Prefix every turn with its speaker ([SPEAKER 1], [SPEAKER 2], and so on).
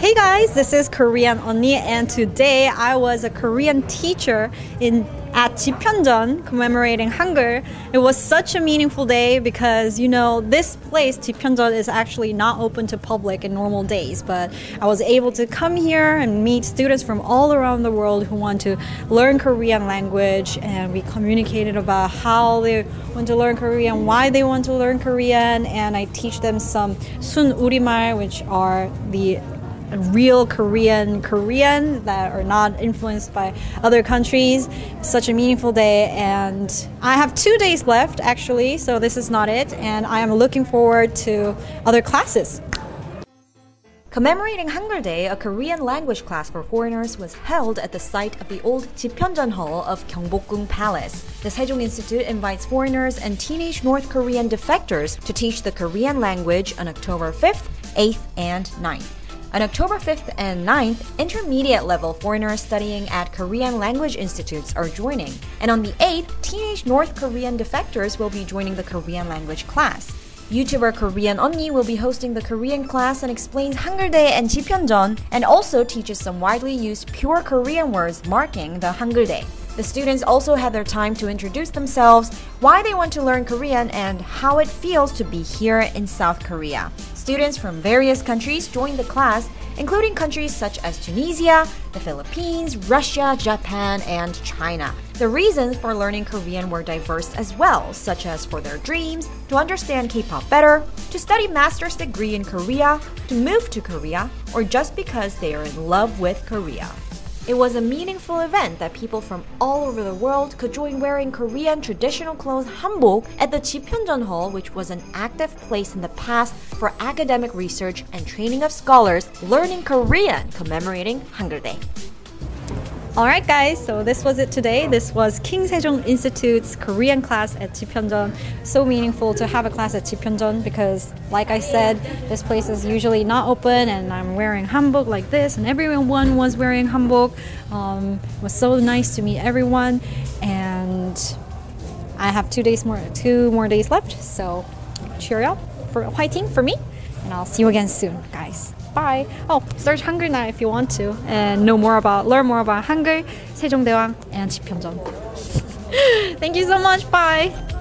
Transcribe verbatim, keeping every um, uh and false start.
[SPEAKER 1] Hey guys, this is Korean Onni, and today I was a Korean teacher in at Jipyeonjeon commemorating Hangul. It was such a meaningful day because, you know, this place, Jipyeonjeon, is actually not open to public in normal days, but I was able to come here and meet students from all around the world who want to learn Korean language, and we communicated about how they want to learn Korean, why they want to learn Korean, and I teach them some Sun Urimar, which are the real Korean Korean that are not influenced by other countries. Such a meaningful day, and I have two days left actually, so this is not it, and I am looking forward to other classes.
[SPEAKER 2] Commemorating Hangul Day, a Korean language class for foreigners was held at the site of the old Jipyeonjeon Hall of Gyeongbokgung Palace. The Sejong Institute invites foreigners and teenage North Korean defectors to teach the Korean language on October fifth, eighth, and ninth. On October fifth and ninth, intermediate-level foreigners studying at Korean language institutes are joining. And on the eighth, teenage North Korean defectors will be joining the Korean language class. YouTuber Korean Onni will be hosting the Korean class and explains Hangul Day and Jipyeonjeon, and also teaches some widely used pure Korean words marking the Hangul Day. The students also had their time to introduce themselves, why they want to learn Korean, and how it feels to be here in South Korea. Students from various countries joined the class, including countries such as Tunisia, the Philippines, Russia, Japan, and China. The reasons for learning Korean were diverse as well, such as for their dreams, to understand K-pop better, to study master's degree in Korea, to move to Korea, or just because they are in love with Korea. It was a meaningful event that people from all over the world could join wearing Korean traditional clothes hanbok at the Jipyeonjeon Hall, which was an active place in the past for academic research and training of scholars learning Korean, commemorating Hangul Day.
[SPEAKER 1] Alright guys, so this was it today. This was King Sejong Institute's Korean class at Jipyeonjeon. So meaningful to have a class at Jipyeonjeon because, like I said, this place is usually not open, and I'm wearing hanbok like this, and everyone was wearing hanbok. Um, it was so nice to meet everyone, and I have two days more, two more days left. So cheer up for fighting for me, and I'll see you again soon, guys. Bye. Oh, search Hangul now if you want to and know more about, learn more about Hangul, Sejongdaewang, and Jipyeonjeon. Thank you so much. Bye.